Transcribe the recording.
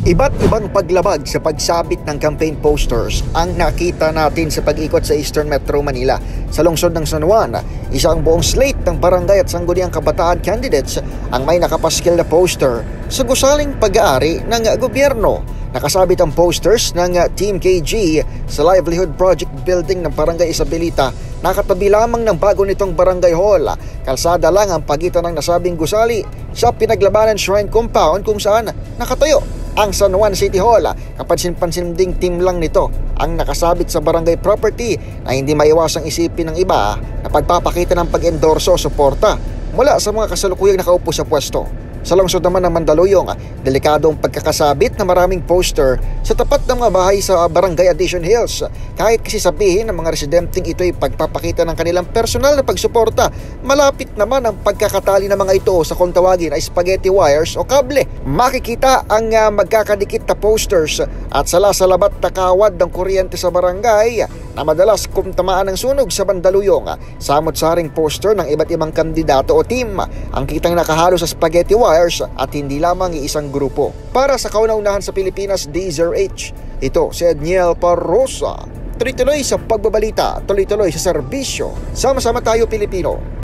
Iba't ibang paglabag sa pagsabit ng campaign posters ang nakita natin sa pag-ikot sa Eastern Metro Manila. Sa lungsod ng San Juan, isang buong slate ng barangay at sangguniang kabataan candidates ang may nakapaskil na poster sa gusaling pag-aari ng gobyerno. Nakasabit ang posters ng Team KG sa Livelihood Project Building ng Barangay Isabelita, nakatabi lamang ng bago nitong barangay hall. Kalsada lang ang pagitan ng nasabing gusali sa Pinaglabanan Shrine Compound kung saan nakatayo ang San Juan City Hall. Kapansin-pansin ding team lang nito ang nakasabit sa barangay property na hindi maiwasang isipin ng iba na pagpapakita ng pag-endorso o suporta mula sa mga kasalukuyang nakaupo sa pwesto. Sa lungsod naman ng Mandaluyong, delikado ang pagkakasabit na maraming poster sa tapat ng mga bahay sa Barangay Addition Hills. Kahit kasi sabihin ng mga residenteng ito'y pagpapakita ng kanilang personal na pagsuporta, malapit naman ang pagkakatali ng mga ito sa kung tawagin ay spaghetti wires o kable. Makikita ang magkakadikit na posters at salasalabat na kawad ng kuryente sa barangay na madalas kumtamaan ng sunog sa Mandaluyong. Samot-saring poster ng iba't ibang kandidato o team ang kitang nakahalo sa spaghetti wires at hindi lamang iisang grupo. Para sa kauna-unahan sa Pilipinas, DZRH, ito si Edniel Parrosa. Tuloy-tuloy sa pagbabalita, tuloy-tuloy sa serbisyo. Sama-sama tayo, Pilipino.